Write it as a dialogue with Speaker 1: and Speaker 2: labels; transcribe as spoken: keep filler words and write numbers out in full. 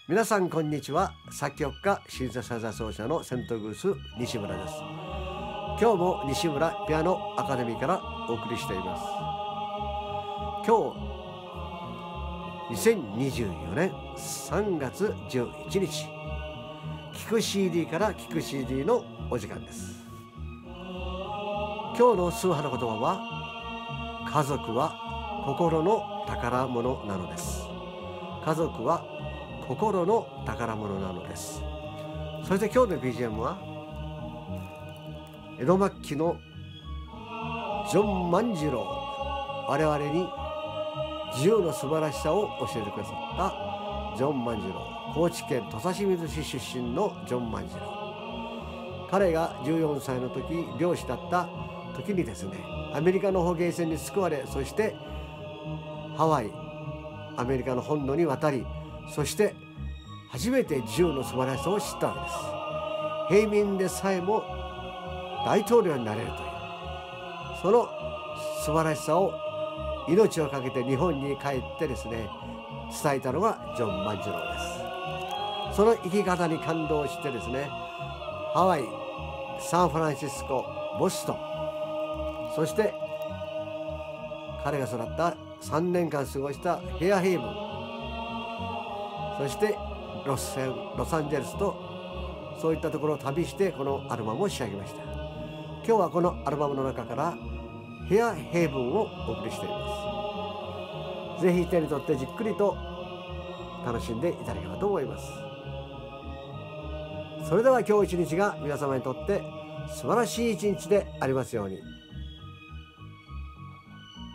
Speaker 1: 皆さんこんにちは。作曲家シンセサイザー奏者のセントグース西村です。今日も西村ピアノアカデミーからお送りしています。今日にせんにじゅうよねんさんがつじゅういちにち、聴く シーディー から聴く シーディー のお時間です。今日の数派の言葉は、家族は心の宝物なのです。家族は心の宝物なのです。そして今日の ビージーエム は江戸末期のジョン万次郎、我々に自由の素晴らしさを教えてくださったジョン万次郎、高知県土佐清水市出身のジョン万次郎。彼がじゅうよんさいの時、漁師だった時にですね、アメリカの捕鯨船に救われ、そしてハワイ、アメリカの本土に渡り、そして初めて自由の素晴らしさを知ったわけです。平民でさえも大統領になれるという、その素晴らしさを命を懸けて日本に帰ってですね、伝えたのがジョン万次郎です。その生き方に感動してですね、ハワイ、サンフランシスコ、ボストン、そして彼が育ったさんねんかん過ごしたヘアヘイブン、そしてロスセンロサンゼルスと、そういったところを旅してこのアルバムを仕上げました。今日はこのアルバムの中からヘアヘイブンをお送りしています。ぜひ手に取ってじっくりと楽しんでいただければと思います。それでは今日一日が皆様にとって素晴らしい一日でありますように。